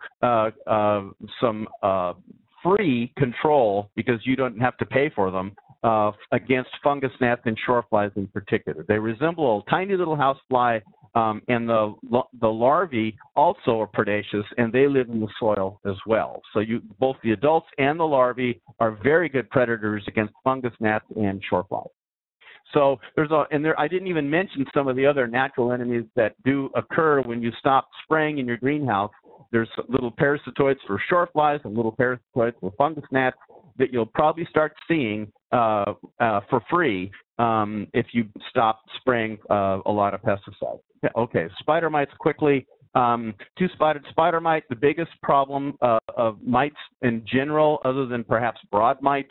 S4: some free control, because you don't have to pay for them, against fungus gnats and shore flies in particular. They resemble a tiny little house fly, and the larvae also are predaceous, and they live in the soil as well. So both the adults and the larvae are very good predators against fungus gnats and shore flies. So I didn't even mention some of the other natural enemies that do occur when you stop spraying in your greenhouse. There's little parasitoids for shore flies and little parasitoids for fungus gnats that you'll probably start seeing for free if you stop spraying a lot of pesticides. Okay, spider mites quickly. Two-spotted spider mite, the biggest problem of mites in general, other than perhaps broad mites.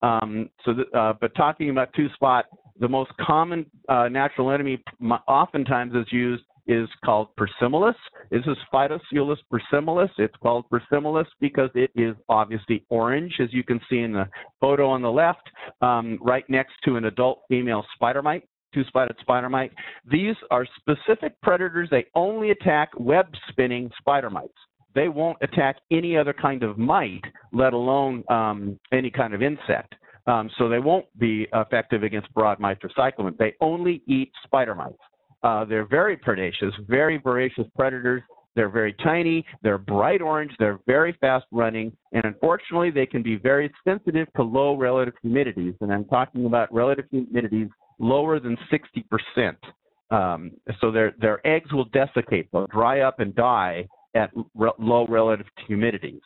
S4: But talking about two-spot, the most common natural enemy oftentimes is used is called Persimolis. This is Phytoculus persimilis. It's called Persimolis because it is obviously orange, as you can see in the photo on the left, right next to an adult female spider mite, two-spotted spider mite. These are specific predators. They only attack web-spinning spider mites. They won't attack any other kind of mite, let alone any kind of insect. So they won't be effective against broad mites or cyclamen. They only eat spider mites. They're very predaceous, very voracious predators. They're very tiny. They're bright orange. They're very fast running. And unfortunately, they can be very sensitive to low relative humidities. And I'm talking about relative humidities lower than 60%. So their eggs will desiccate. They'll dry up and die at low relative humidities.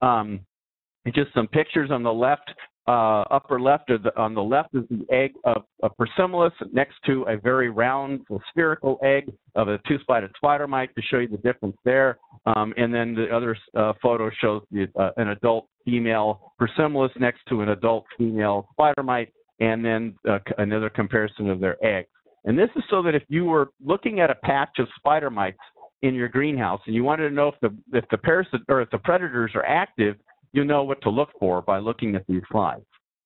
S4: Just some pictures on the left. Upper left, on the left is the egg of Persimolis next to a very round spherical egg of a two-spotted spider mite to show you the difference there. And then the other photo shows an adult female Persimolis next to an adult female spider mite, and then another comparison of their eggs. And this is so that if you were looking at a patch of spider mites in your greenhouse and you wanted to know if the parasite or if the predators are active, you know what to look for by looking at these flies.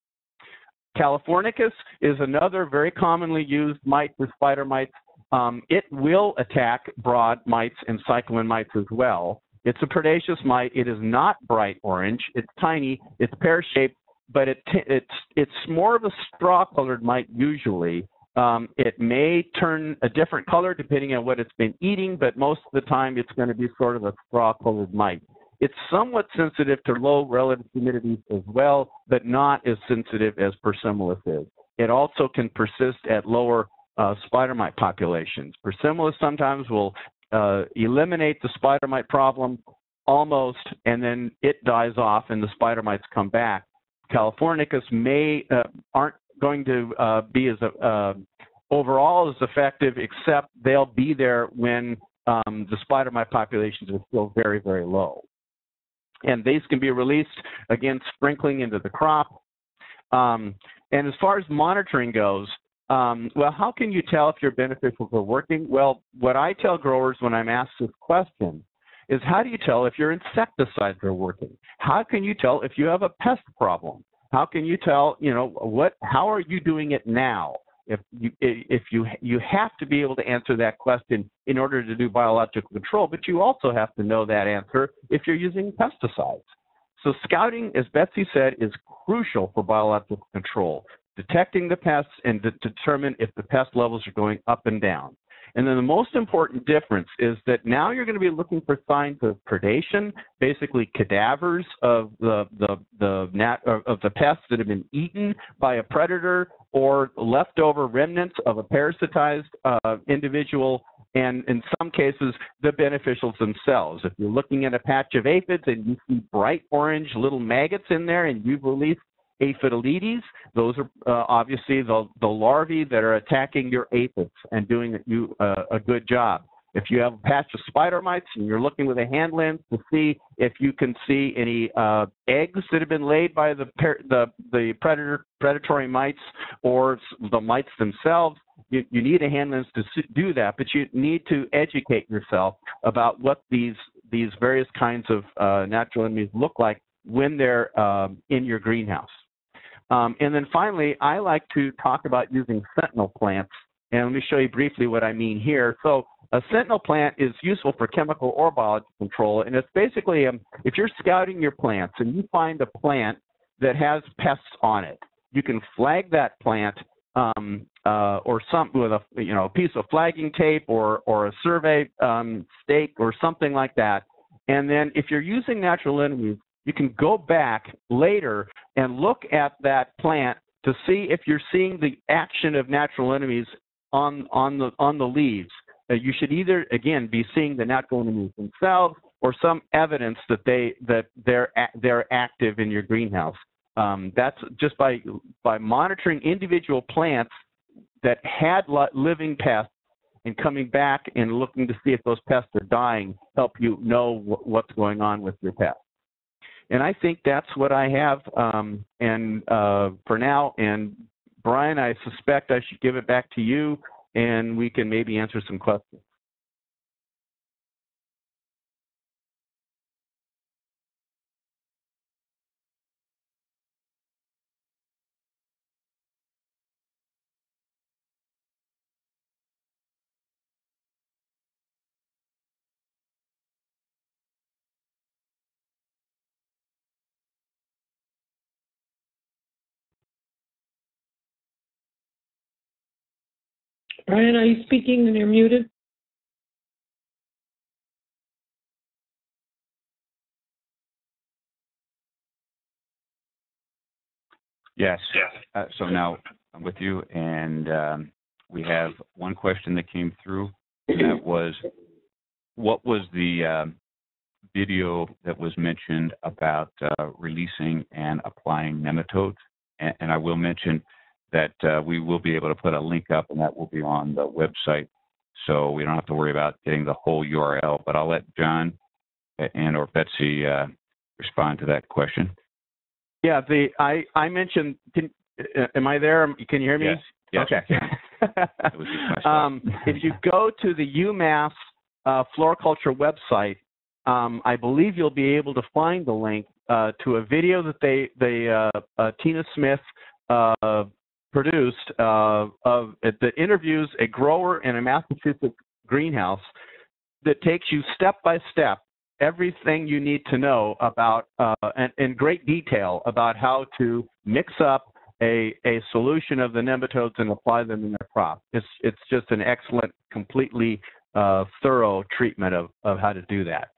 S4: Californicus is another very commonly used mite for spider mites. It will attack broad mites and cyclamen mites as well. It's a predaceous mite. It is not bright orange. It's tiny. It's pear-shaped, but it's more of a straw-colored mite usually. It may turn a different color depending on what it's been eating, but most of the time it's going to be sort of a straw-colored mite. It's somewhat sensitive to low relative humidities as well, but not as sensitive as Persimolis is. It also can persist at lower spider mite populations. Persimolis sometimes will eliminate the spider mite problem almost, and then it dies off and the spider mites come back. Californicus aren't going to be as overall as effective, except they'll be there when the spider mite populations are still very, very low. And these can be released, again, sprinkling into the crop. And as far as monitoring goes, well, how can you tell if your beneficials are working? Well, what I tell growers when I'm asked this question is, how do you tell if your insecticides are working? How can you tell if you have a pest problem? How can you tell, how are you doing it now? If you have to be able to answer that question in order to do biological control, but you also have to know that answer if you're using pesticides. So scouting, as Betsy said, is crucial for biological control, detecting the pests and to determine if the pest levels are going up and down. And then the most important difference is that now you're going to be looking for signs of predation, basically cadavers of the pests that have been eaten by a predator, or leftover remnants of a parasitized individual, and in some cases, the beneficials themselves. If you're looking at a patch of aphids and you see bright orange little maggots in there and you've released Aphidoletes, those are obviously the larvae that are attacking your aphids and doing you a good job. If you have a patch of spider mites and you're looking with a hand lens to see if you can see any eggs that have been laid by the predatory mites or the mites themselves, you need a hand lens to do that, but you need to educate yourself about what these various kinds of natural enemies look like when they're in your greenhouse. And then finally, I like to talk about using sentinel plants. And let me show you briefly what I mean here. So a sentinel plant is useful for chemical or biological control. And it's basically, if you're scouting your plants and you find a plant that has pests on it, you can flag that plant or something with a piece of flagging tape or a survey stake or something like that. And then if you're using natural enemies, you can go back later and look at that plant to see if you're seeing the action of natural enemies on the leaves. You should either, again, be seeing the natural enemies themselves or some evidence that they're active in your greenhouse. That's just by monitoring individual plants that had living pests and coming back and looking to see if those pests are dying, help you know what's going on with your pests. And I think that's what I have for now. And Brian, I suspect I should give it back to you, and we can maybe answer some questions.
S1: Brian, are you speaking and you're muted?
S3: Yes. So now I'm with you, and we have one question that came through, and that was, what was the video that was mentioned about releasing and applying nematodes? And I will mention that we will be able to put a link up, and that will be on the website, so we don't have to worry about getting the whole URL. But I'll let John and or Betsy respond to that question.
S4: Yeah, I mentioned. Am I there? Can you hear me?
S3: Yes.
S4: Okay. If you go to the UMass floriculture website, I believe you'll be able to find the link to a video that Tina Smith produced that interviews a grower in a Massachusetts greenhouse that takes you step by step everything you need to know about and in great detail about how to mix up a solution of the nematodes and apply them in their crop. It's just an excellent, completely thorough treatment of how to do that.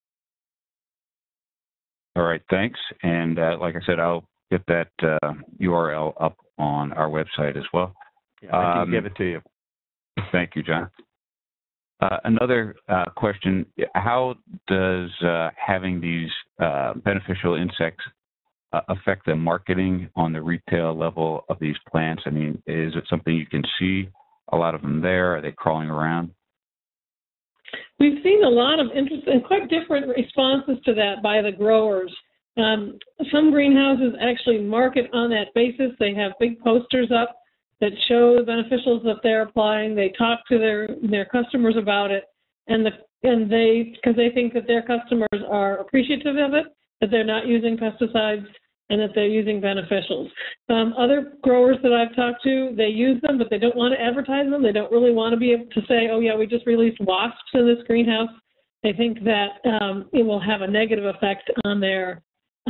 S3: All right, thanks. And like I said, I'll get that URL up on our website as well.
S4: Yeah, I can give it to you.
S3: Thank you, John. Another question, how does having these beneficial insects affect the marketing on the retail level of these plants? I mean, is it something you can see a lot of them there? Are they crawling around?
S1: We've seen a lot of interest and quite different responses to that by the growers. Some greenhouses actually market on that basis. They have big posters up that show the beneficials that they're applying. They talk to their customers about it, because they think that their customers are appreciative of it, that they're not using pesticides, and that they're using beneficials. Other growers that I've talked to, they use them, but they don't want to advertise them. They don't really want to be able to say, oh yeah, we just released wasps in this greenhouse. They think that it will have a negative effect on their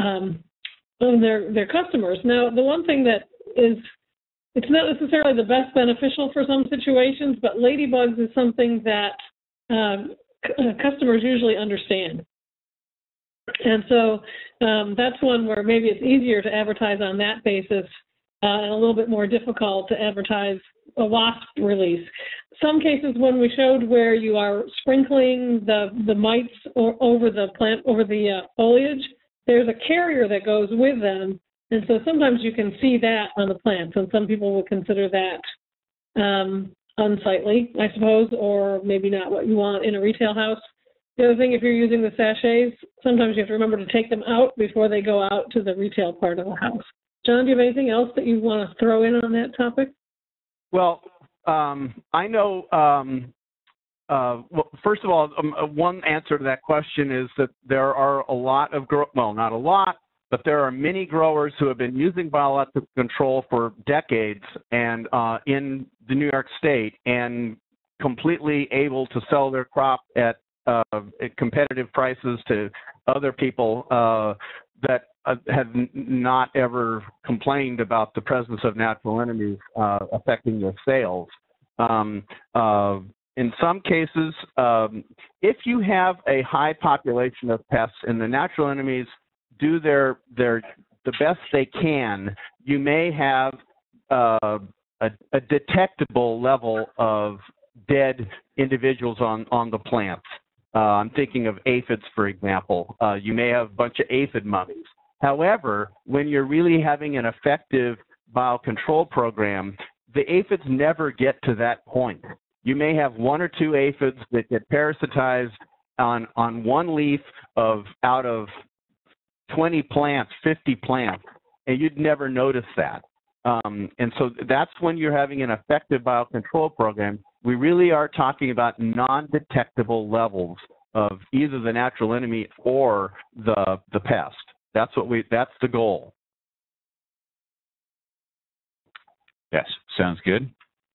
S1: customers. Now, the one thing that is, it's not necessarily the best beneficial for some situations, but ladybugs is something that customers usually understand. And so that's one where maybe it's easier to advertise on that basis and a little bit more difficult to advertise a wasp release. Some cases when we showed where you are sprinkling the mites over the plant, over the foliage, there's a carrier that goes with them. And so sometimes you can see that on the plants, and some people will consider that unsightly, I suppose, or maybe not what you want in a retail house. The other thing, if you're using the sachets, sometimes you have to remember to take them out before they go out to the retail part of the house. John, do you have anything else that you want to throw in on that topic?
S4: Well, I know, well, first of all, one answer to that question is that there are a lot of, well, not a lot, but there are many growers who have been using biological control for decades and in the New York State and completely able to sell their crop at competitive prices to other people that have not ever complained about the presence of natural enemies affecting their sales. In some cases, if you have a high population of pests and the natural enemies do the best they can, you may have a detectable level of dead individuals on the plants. I'm thinking of aphids, for example. You may have a bunch of aphid mummies. However, when you're really having an effective biocontrol program, the aphids never get to that point. You may have 1 or 2 aphids that get parasitized on one leaf out of 20 plants, 50 plants, and you'd never notice that. And so that's when you're having an effective biocontrol program. We really are talking about non-detectable levels of either the natural enemy or the pest. That's the goal.
S3: Yes, sounds good.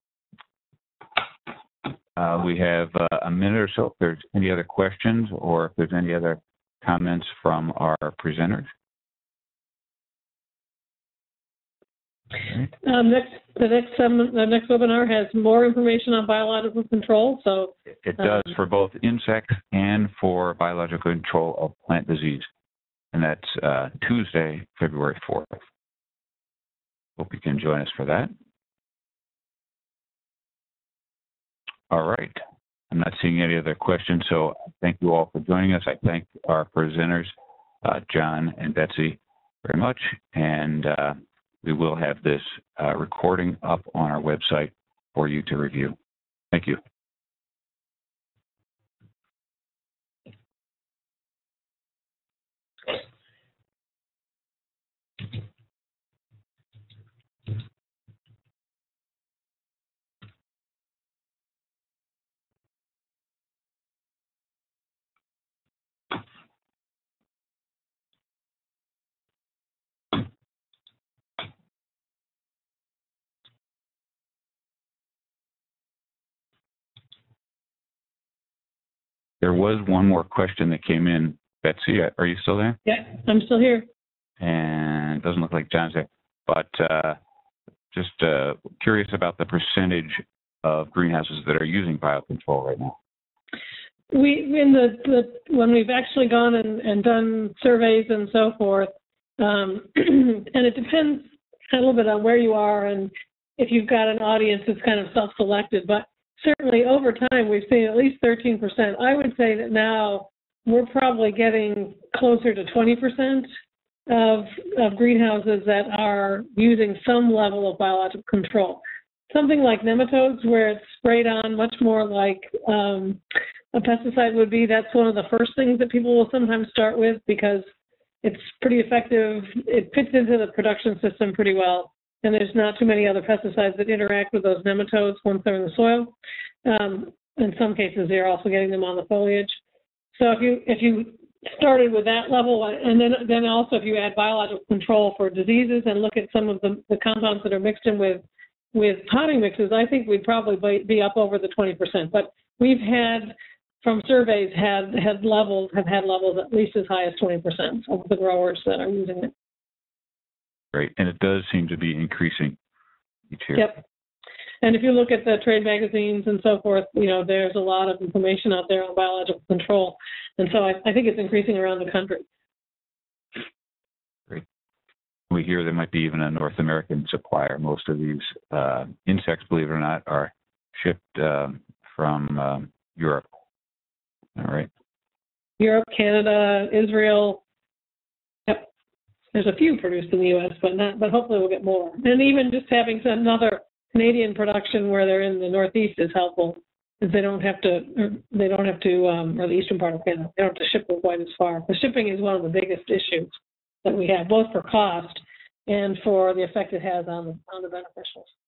S3: We have a minute or so if there's any other questions or if there's any other comments from our presenters.
S1: The next webinar has more information on biological control. So
S3: it does for both insects and for biological control of plant disease, and that's Tuesday, February 4th. Hope you can join us for that. All right. I'm not seeing any other questions, so thank you all for joining us. I thank our presenters, John and Betsy, very much, and we will have this recording up on our website for you to review. Thank you. There was one more question that came in. Betsy, are you still there?
S1: Yeah, I'm still here.
S3: And it doesn't look like John's there. But just curious about the percentage of greenhouses that are using biocontrol right now.
S1: When we've actually gone and done surveys and so forth, and it depends a little bit on where you are and if you've got an audience that's kind of self-selected, but certainly over time we've seen at least 13%. I would say that now we're probably getting closer to 20% of greenhouses that are using some level of biological control. Something like nematodes where it's sprayed on much more like a pesticide would be, that's one of the first things that people will sometimes start with because it's pretty effective. It fits into the production system pretty well. And there's not too many other pesticides that interact with those nematodes once they're in the soil. In some cases, they're also getting them on the foliage. So if you started with that level, and then also if you add biological control for diseases and look at some of the compounds that are mixed in with potting mixes, I think we'd probably be up over the 20%. But we've had, from surveys, have had levels at least as high as 20% of the growers that are using it.
S3: Great, and it does seem to be increasing each year.
S1: Yep. And if you look at the trade magazines and so forth, there's a lot of information out there on biological control. And so I think it's increasing around the country.
S3: Great. We hear there might be even a North American supplier. Most of these insects, believe it or not, are shipped from Europe. All right. Europe,
S1: Canada, Israel. Yep. There's a few produced in the U.S., but hopefully we'll get more. And even just having another Canadian production where they're in the Northeast is helpful, because they don't have to, or the eastern part of Canada, they don't have to ship it quite as far. The shipping is one of the biggest issues that we have, both for cost and for the effect it has on the beneficials.